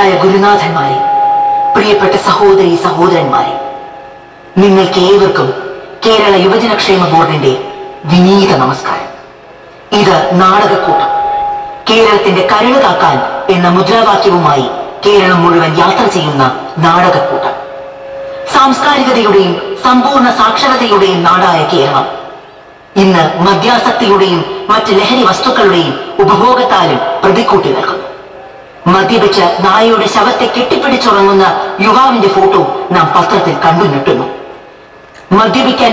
ബഹുമാന്യരായ ഗുരുനാഥന്മാരെ, പ്രിയപ്പെട്ട സഹോദരി സഹോദരന്മാരെ, നിങ്ങൾക്ക് ഏവർക്കും കേരള യുവജനക്ഷേമ ബോർഡിന്റെ വിനീത നമസ്കാരം. ഇത് നാടകക്കൂട്ടം. കേരളത്തിന്റെ കരള് കാക്കാൻ എന്ന മുദ്രാവാക്യവുമായി കേരളം മുഴുവൻ യാത്ര ചെയ്യുന്ന നാടകക്കൂട്ടം. സാംസ്കാരികതയുടെയും സമ്പൂർണ്ണ സാക്ഷരതയുടെയും നാടായ കേരളം ഇന്ന് മദ്യാസക്തിയുടെയും മറ്റ് ലഹരി വസ്തുക്കളുടെയും ഉപഭോഗത്താലും പ്രതിക്കൂട്ടി നിൽക്കുന്നു. മദ്യപിച്ച് നായയുടെ ശവത്തെ കെട്ടിപ്പിടിച്ചുറങ്ങുന്ന യുവാവിന്റെ ഫോട്ടോ നാം പത്രത്തിൽ കണ്ടു ഞെട്ടുന്നു. മദ്യപിക്കാൻ